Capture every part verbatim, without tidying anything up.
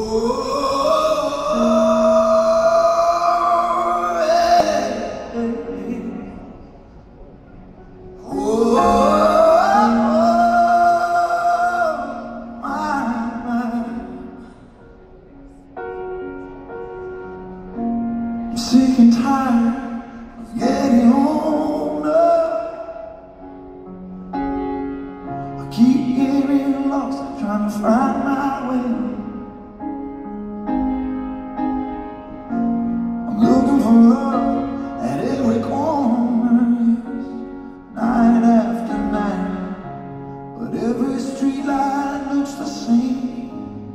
Sick and tired of getting older. I keep getting lost, trying to find my way. I'm looking for love at every corner, night after night, but every street light looks the same.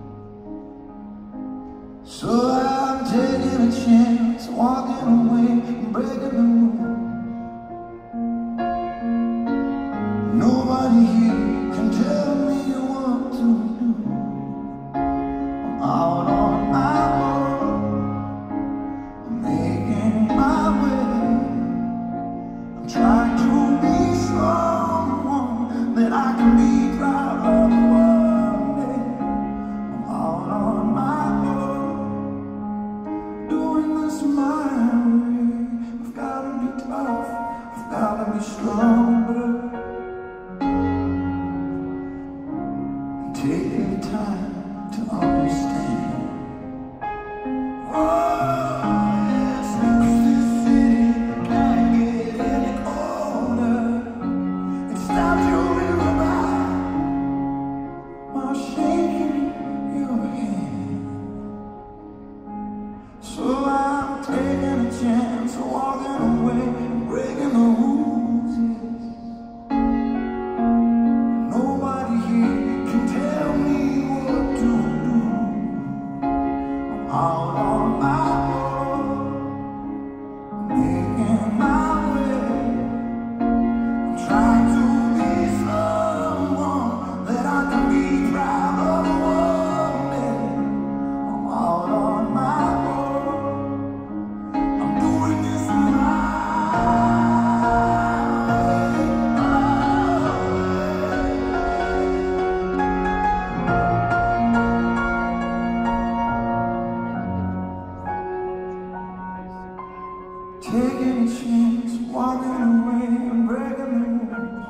So I'm taking a chance, walking away and breaking the rules. Nobody here can tell me what to do. I'm out on my own, I'm making my way. I'm trying to be someone that I can be proud of one day. I'm out on my own, doing this my way. I've gotta be tough, I've gotta be stronger. And take the time to understand. Oh yes, 'cause this city can't get any colder. It's time to realize while shaking your hand. So I'm taking a chance, walking away and breaking the rules, yes. Nobody here can tell me what to do. I'm out on my own, I'm making my way. I'm trying to be someone that I can be proud of one day. I'm out on my own, I'm doing this my way. Taking a chance, walking away and breaking the rules.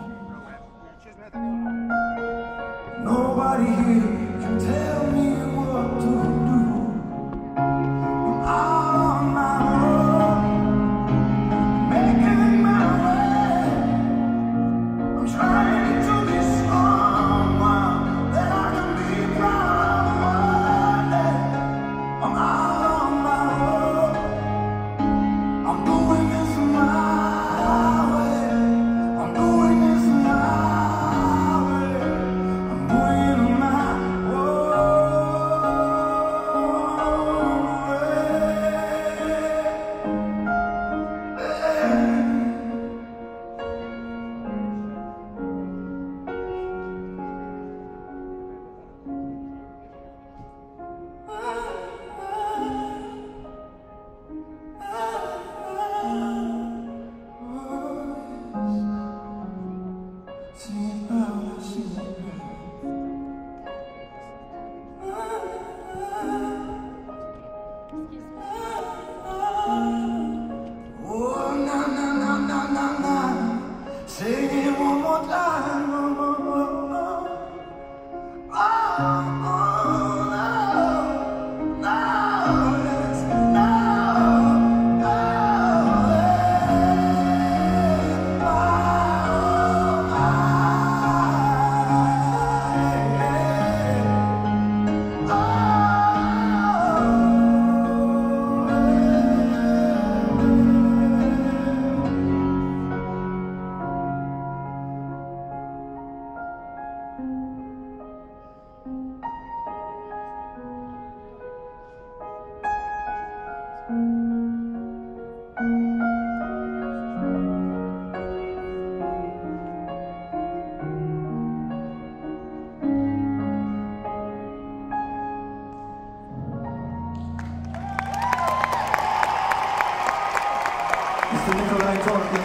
Nobody here can tell me what to do. I'm out on my own, making my way. I'm trying to be someone that I can be proud of one day. I'm out on my own, I'm doing this my way. I'm doing this my way. I'm doing it my Mister Nikolaj Torp.